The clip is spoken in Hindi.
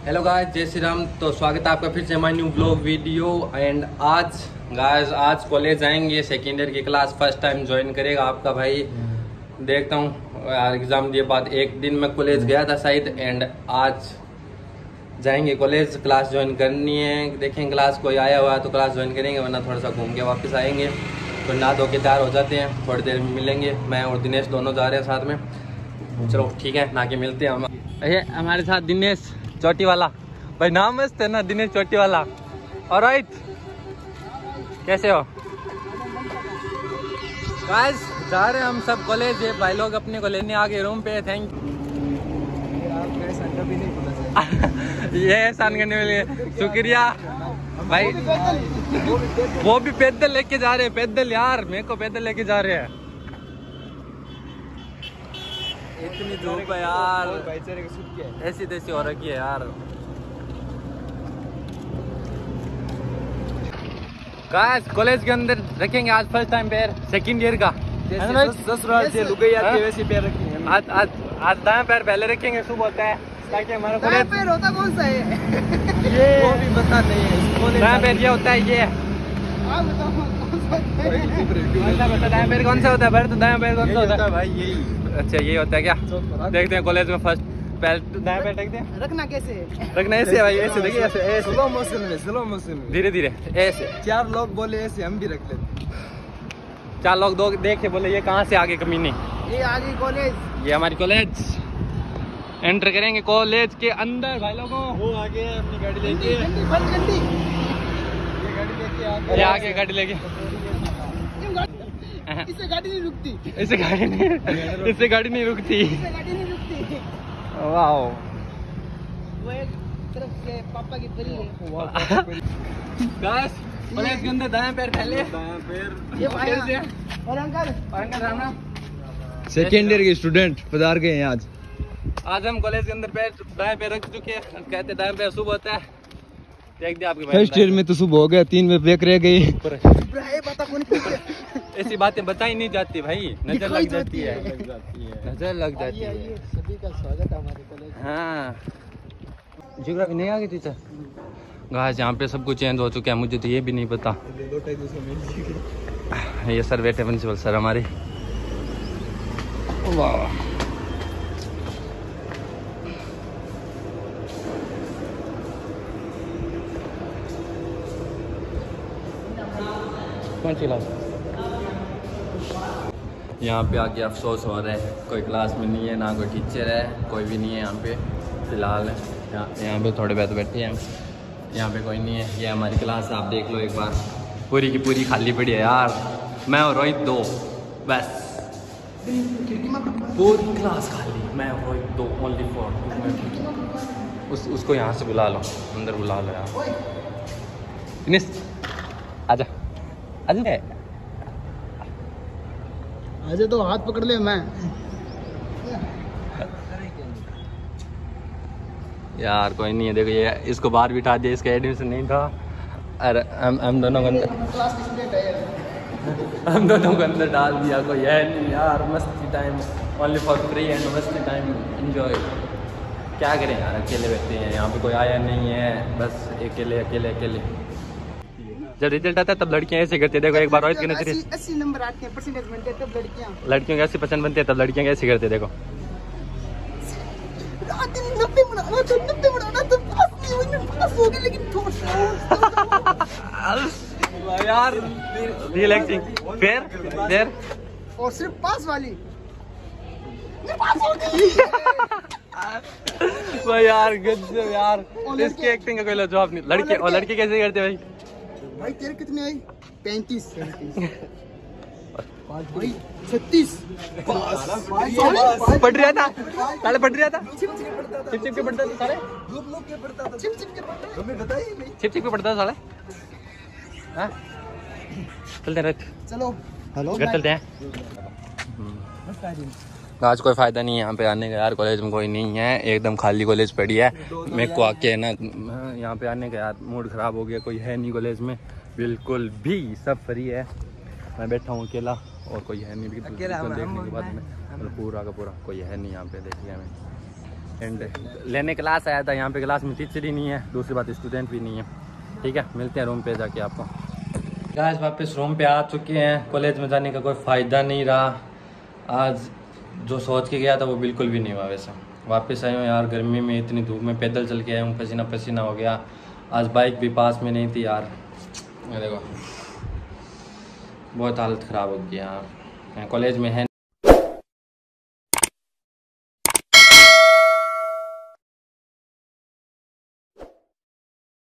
हेलो गाइस, जय श्री राम। तो स्वागत है आपका फिर से हमारी न्यू ब्लॉग वीडियो। एंड आज गाइस आज कॉलेज जाएंगे, सेकेंड ईयर की क्लास फर्स्ट टाइम ज्वाइन करेगा आपका भाई। देखता हूँ एग्जाम दिए बाद एक दिन मैं कॉलेज गया था शायद, एंड आज जाएंगे कॉलेज, क्लास ज्वाइन करनी है। देखेंगे क्लास कोई आया हुआ है तो क्लास ज्वाइन करेंगे, वरना थोड़ा सा घूम के वापस आएंगे। तो नहा धो के तैयार हो जाते हैं, थोड़ी देर में मिलेंगे। मैं और दिनेश दोनों जा रहे हैं साथ में। चलो ठीक है, ना के मिलते हैं हम। हमारे साथ दिनेश चोटी वाला भाई, नाम मस्त है ना, दिनेश चोटी वाला। और रोहित कैसे हो? गाइस जा रहे हैं हम सब कॉलेज है, भाई लोग अपने को लेने आ गए रूम पे। थैंक ये एहसान करने के लिए शुक्रिया भाई। वो भी पैदल लेके जा रहे हैं, पैदल यार, मेरे को पैदल लेके जा रहे हैं। इतनी धूप है यार, ऐसी तैसी हो रखी है यार। गाइस कॉलेज के अंदर रखेंगे आज फर्स्ट टाइम पैर, सेकंड ईयर का। आज दाएं पैर पहले रखेंगे, शुभ होता है ताकि हमारा कॉलेज पैर होता कौन सा है ये वो भी बता नहीं है। दाएं पैर ये होता है, ये बता दाएं पैर कौन सा होता है? भर तो दाएं पैर कौन सा होता है भाई? यही अच्छा यही होता है क्या? देखते हैं कॉलेज में फर्स्ट पैर दाएं पैर रखते हैं। रखना कैसे? रखना ऐसे भाई, ऐसे देखिए, ऐसे ऐसे स्लो मोशन में धीरे धीरे ऐसे। 4 लोग बोले ऐसे, हम भी रख लेते। 4 लोग दो देखे बोले ये कहाँ से आगे कमीने। ये आगे कॉलेज, ये हमारी कॉलेज। एंटर करेंगे कॉलेज के अंदर भाई लोगों। वो आगे है अपनी गाड़ी लेके, गंदी ये आगे गाड़ी लेके। इससे गाड़ी नहीं रुकती, इससे गाड़ी नहीं रुकती। वाह, वो एक तरफ से पापा की परी है। गाइस कॉलेज के अंदर दाएं पैर पहले, ये भाई और uncle Ram Ram. Second year के स्टूडेंट पधार गए हैं आज हम कॉलेज के अंदर दाएं पैर रख चुके हैं। कहते दाएं पैर शुभ होता है। देख दिया आपके फर्स्ट ईयर में तो सुबह हो गया, 3 में ब्रेक रह गई। ऐसी बातें बताई नहीं जाती भाई, नजर लग जाती है, नजर लग जाती है। सभी का स्वागत है हमारे कॉलेज। हाँ, ज्योग्राफी नहीं आ गई टीचर। गाइस यहाँ पे सब कुछ चेंज हो चुका है, मुझे तो ये भी नहीं पता। ये सर बैठे, प्रिंसिपल सर हमारे। वाह, कौन सी क्लास? यहाँ पे आके अफसोस हो रहा है, कोई क्लास में नहीं है, ना कोई टीचर है, कोई भी नहीं है यहाँ पे फिलहाल। यहाँ पे थोड़े बहुत बैठे हैं, यहाँ पे कोई नहीं है। ये हमारी क्लास आप देख लो एक बार, पूरी की पूरी खाली पड़ी है यार। मैं और रोहित 2 बस, पूरी क्लास खाली। मैं और रोहित 2 ओनली 4। उसको यहाँ से बुला लो, अंदर बुला लो यार। दिनेश आजा आजा आजा, तो हाथ पकड़ ले। मैं यार कोई नहीं है, देखो ये इसको बाहर बिठा दिया, इसका एडमिशन नहीं था। अरे हम दोनों को अंदर, हम दोनों को अंदर डाल दिया। कोई है नहीं यार, मस्ती time only for free and मस्ती टाइम एंजॉय। क्या करें यार, अकेले बैठे हैं यहाँ पे, कोई आया नहीं है, बस अकेले। जब रिजल्ट आता है तब लड़कियां ऐसे करती है। देखो एक बार रोहित के नजरिए 80 नंबर आते हैं, परसेंटेज बनते हैं, तब लड़कियों के 80% बनते हैं, तब लड़कियां कैसे करती है। देखो 90 बनाना तो पास नहीं हुई, मैं पास हो गया, लेकिन यार रिलैक्सिंग फिर और सिर्फ पास वाली मैं पास हो गई। भाई यार गजब यार, इसकी एक्टिंग का कोई जवाब नहीं। लड़के और लड़के कैसे करते भाई? भाई तेरे कितने आई? 35 भाई 36 पढ़ रहा था, साले पढ़ रहा था, चिप के पढ़ता था साले, चिप के पढ़ता था साले। हाँ चलते रहते, चलो हेलो चलते हैं। आज कोई फायदा नहीं है यहाँ पे आने का यार, कॉलेज में कोई नहीं है, एकदम खाली कॉलेज पड़ी है। मेरे को आके ना यहाँ पे आने का यार मूड खराब हो गया, कोई है नहीं कॉलेज में बिल्कुल भी, सब फ्री है। मैं बैठा हूँ अकेला और कोई है नहीं। देखने के बाद में पूरा का पूरा कोई है नहीं यहाँ पे। देखिए हमें एंड लेने क्लास आया था, यहाँ पे क्लास में टीचर ही नहीं है, दूसरी बात स्टूडेंट भी नहीं है। ठीक है, मिलते हैं रूम पे जाके आपको। गाइस वापस रूम पे आ चुके हैं। कॉलेज में जाने का कोई फ़ायदा नहीं रहा, आज जो सोच के गया था वो बिल्कुल भी नहीं हुआ। वैसे वापस आए हूँ यार, गर्मी में इतनी धूप में पैदल चल के आया हूँ, पसीना पसीना हो गया। आज बाइक भी पास में नहीं थी यार, देखो बहुत हालत ख़राब हो गई यार। कॉलेज में है